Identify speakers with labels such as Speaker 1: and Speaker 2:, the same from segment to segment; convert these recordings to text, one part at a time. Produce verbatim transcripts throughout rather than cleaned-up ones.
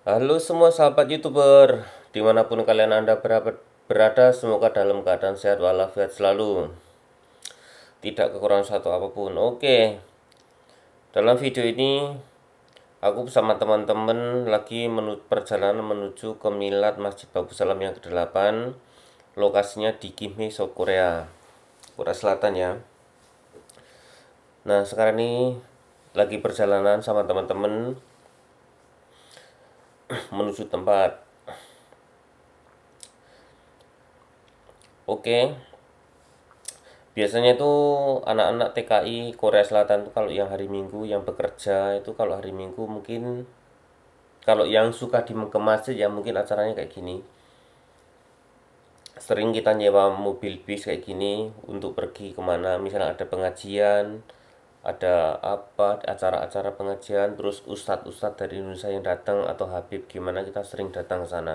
Speaker 1: Halo semua sahabat YouTuber, dimanapun kalian anda berada, semoga dalam keadaan sehat walafiat selalu, tidak kekurangan satu apapun. Oke, dalam video ini aku bersama teman-teman lagi menuju perjalanan menuju ke Milad Masjid Babu Salam yang kedelapan. Lokasinya di Gimhae, South Korea, Korea Selatan ya. Nah sekarang ini lagi perjalanan sama teman-teman menuju tempat. Oke, biasanya itu anak-anak T K I Korea Selatan tuh kalau yang hari Minggu yang bekerja itu, kalau hari Minggu mungkin kalau yang suka di ke masjid ya mungkin acaranya kayak gini. Sering kita nyewa mobil bis kayak gini untuk pergi kemana, misalnya ada pengajian, ada apa acara-acara pengajian, terus ustadz-ustadz dari Indonesia yang datang atau Habib gimana, kita sering datang ke sana.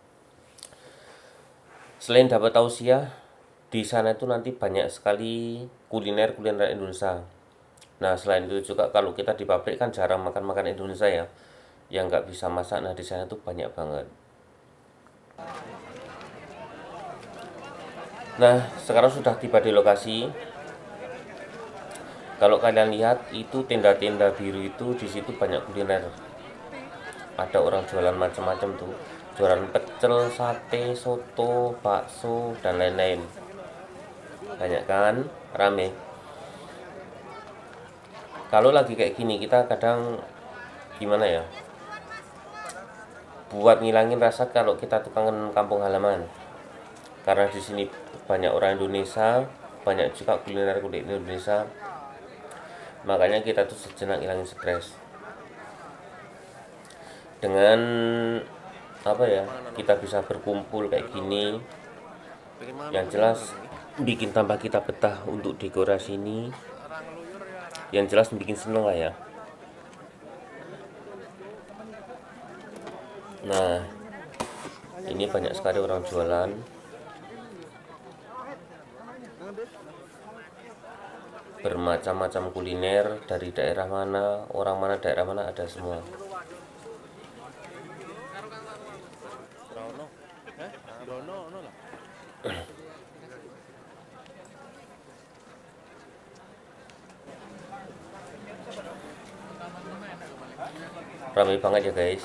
Speaker 1: Selain dapat tausiah, di sana itu nanti banyak sekali kuliner-kuliner Indonesia. Nah selain itu juga kalau kita di pabrik kan jarang makan-makan Indonesia ya, yang nggak bisa masak. Nah di sana tuh banyak banget. Nah sekarang sudah tiba di lokasi. Kalau kalian lihat itu tenda-tenda biru itu, di situ banyak kuliner. Ada orang jualan macam-macam tuh, jualan pecel, sate, soto, bakso dan lain-lain. Banyak kan, rame. Kalau lagi kayak gini kita kadang gimana ya, buat ngilangin rasa kalau kita tuh kangen kampung halaman. Karena di sini banyak orang Indonesia, banyak juga kuliner-kuliner Indonesia. Makanya kita tuh sejenak ngilangin stres dengan apa ya, kita bisa berkumpul kayak gini. Yang jelas bikin tambah kita betah untuk dekorasi ini. Yang jelas bikin seneng lah ya. Nah ini banyak sekali orang jualan. Bermacam-macam kuliner, dari daerah mana, orang mana, daerah mana ada semua. Ramai banget ya guys.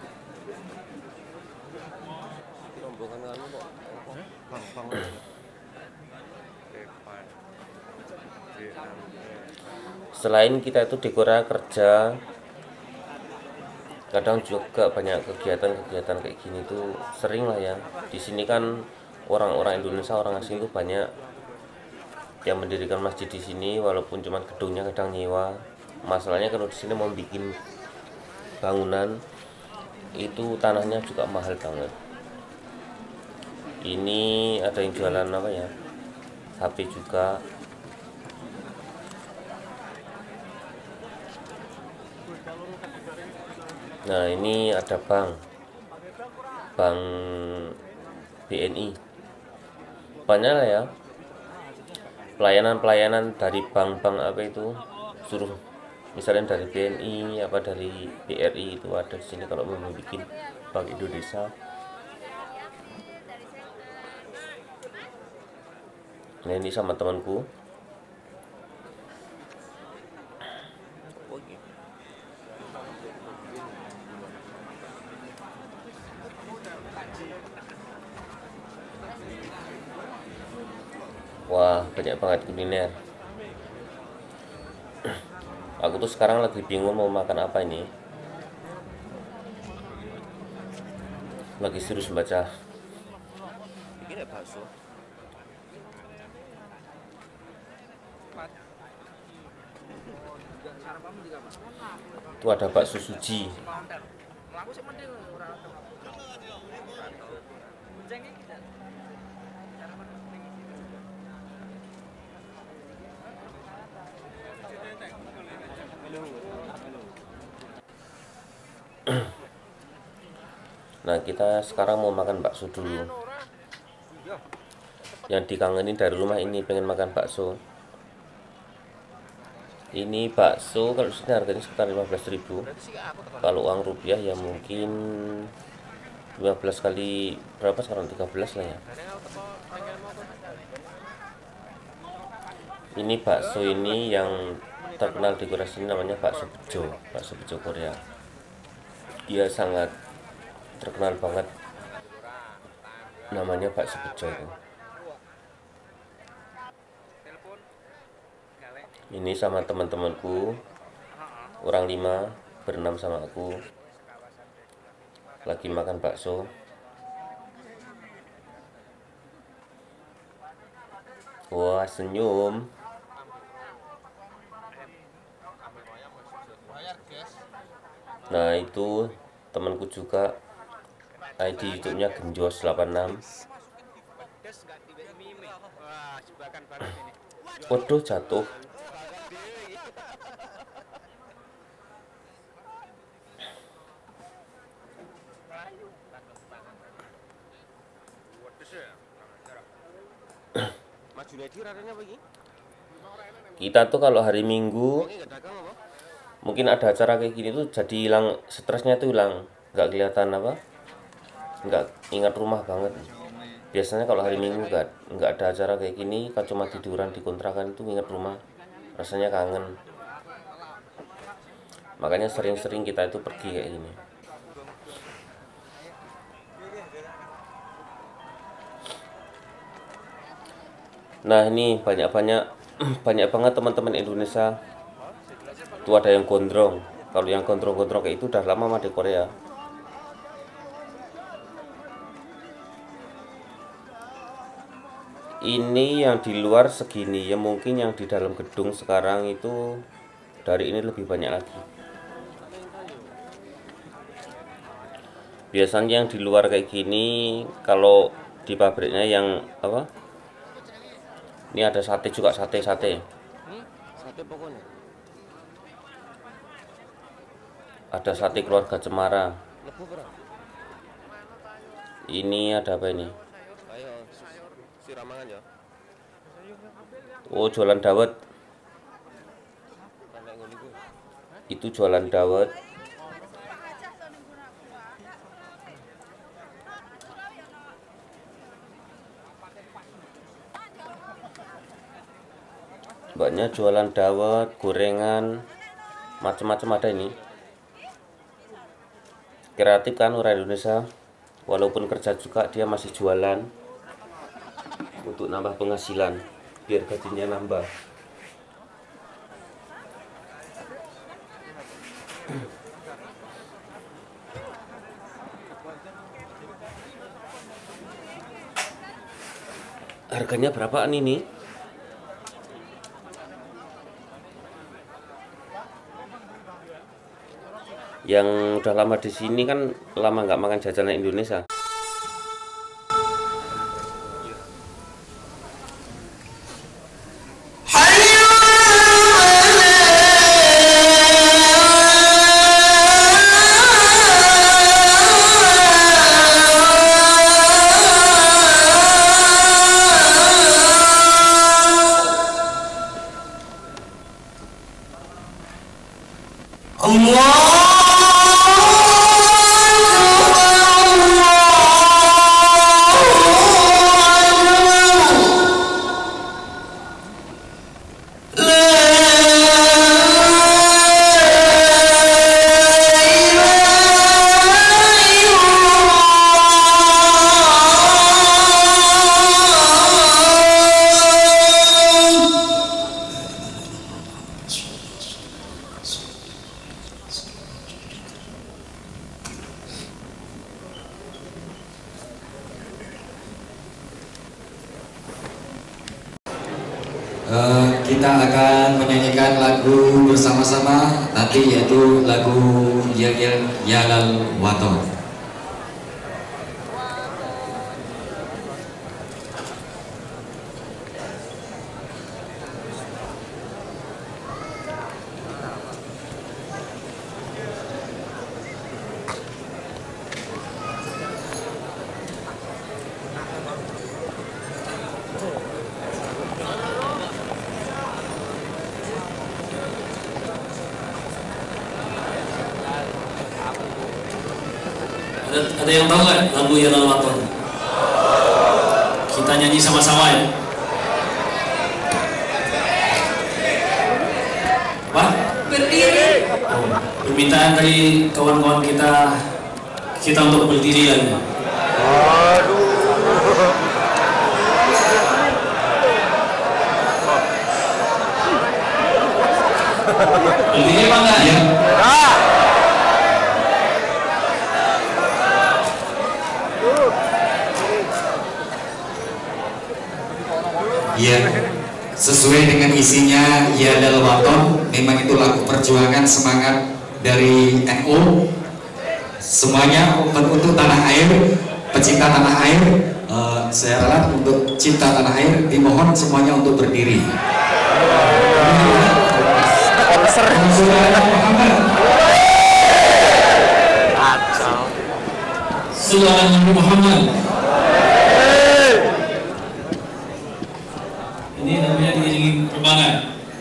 Speaker 1: Selain kita itu di Korea kerja, kadang juga banyak kegiatan-kegiatan kayak gini tuh sering lah ya. Di sini kan orang-orang Indonesia, orang asing tuh banyak yang mendirikan masjid di sini, walaupun cuma gedungnya kadang nyewa. Masalahnya kalau di sini mau bikin bangunan itu tanahnya juga mahal banget. Ini ada yang jualan apa ya, H P juga. Nah ini ada bank, bank B N I, banyak lah ya pelayanan-pelayanan dari bank-bank apa itu, suruh misalnya dari B N I apa dari B R I itu ada di sini kalau mau bikin Bank Indonesia. Nah ini sama temanku. Wah banyak banget kuliner. Aku tuh sekarang lagi bingung mau makan apa ini. Lagi serius baca. Itu ada bakso suji. Nah kita sekarang mau makan bakso dulu. Yang dikangenin dari rumah ini pengen makan bakso. Ini bakso kalau di sini harganya sekitar lima belas ribu. Kalau uang rupiah ya mungkin lima belas kali berapa sekarang, tiga belas lah ya. Ini bakso ini yang terkenal di Korea sini namanya bakso bejo, bakso bejo Korea. Dia sangat terkenal banget, namanya bakso bejo itu. Ini sama teman-temanku, orang lima, berenam sama aku, lagi makan bakso. Wah, senyum. Nah, itu temanku juga, I D YouTube-nya Genjos delapan enam. Waduh, jatuh. Kita tuh kalau hari Minggu mungkin ada acara kayak gini tuh jadi hilang stresnya, tuh hilang, nggak kelihatan apa, nggak ingat rumah banget. Biasanya kalau hari Minggu nggak nggak ada acara kayak gini, kan cuma tiduran di kontrakan, itu ingat rumah, rasanya kangen. Makanya sering-sering kita itu pergi kayak gini. Nah, ini banyak-banyak banyak banget teman-teman Indonesia tuh, ada yang gondrong. Kalau yang gondrong-gondrong kayak itu udah lama mah di Korea. Ini yang di luar segini ya, mungkin yang di dalam gedung sekarang itu dari ini lebih banyak lagi. Biasanya yang di luar kayak gini, kalau di pabriknya yang apa, ini ada sate juga, sate-sate. Ada sate keluarga Cemara. Ini ada apa ini? Oh, jualan dawet. Itu jualan dawet. Banyak jualan dawet, gorengan, macam-macam ada ini. Kreatif kan orang Indonesia, walaupun kerja juga dia masih jualan untuk nambah penghasilan, biar gajinya nambah. Harganya berapaan ini? Yang udah lama di sini kan lama nggak makan jajanan Indonesia.
Speaker 2: Uh, kita akan menyanyikan lagu bersama-sama nanti, yaitu lagu Yel Yel Yalal Waton.
Speaker 3: Ada, ada yang tahu nggak lagu Ya Lal Waton? Kita nyanyi sama-sama ya. Apa?
Speaker 4: Berdiri.
Speaker 3: Oh, permintaan dari kawan-kawan kita kita untuk berdiri lagi. Berdiri apa enggak ya?
Speaker 2: Ya, sesuai dengan isinya Ya Lal Waton, memang itu lagu perjuangan semangat dari N U. Semuanya untuk tanah air, pecinta tanah air. Uh, saya rela untuk cinta tanah air, dimohon semuanya untuk berdiri.
Speaker 3: Sallallahu Nabi Muhammad. Ini namanya diiringi perbangan.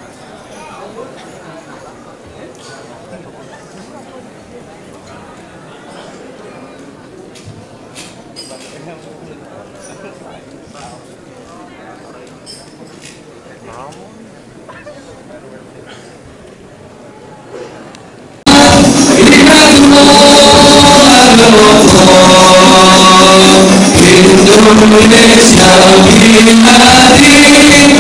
Speaker 5: Indonesia binari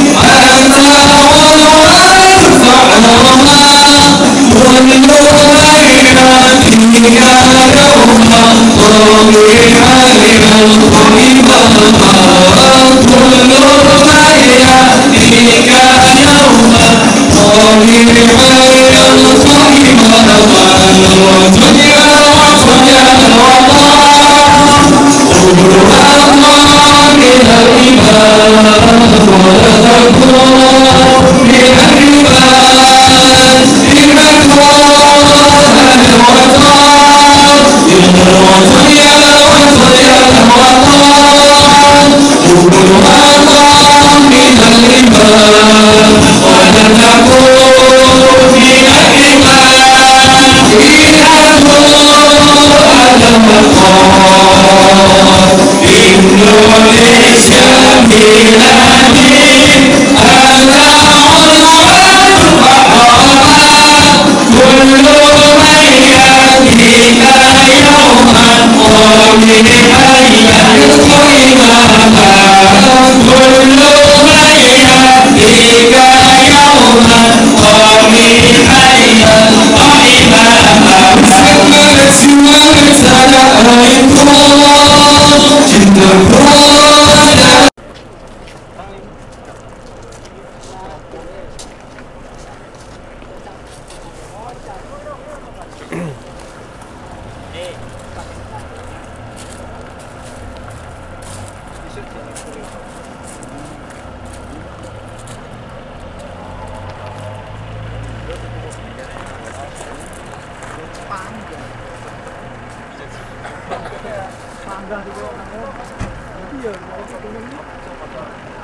Speaker 4: Panggang juga. Iya,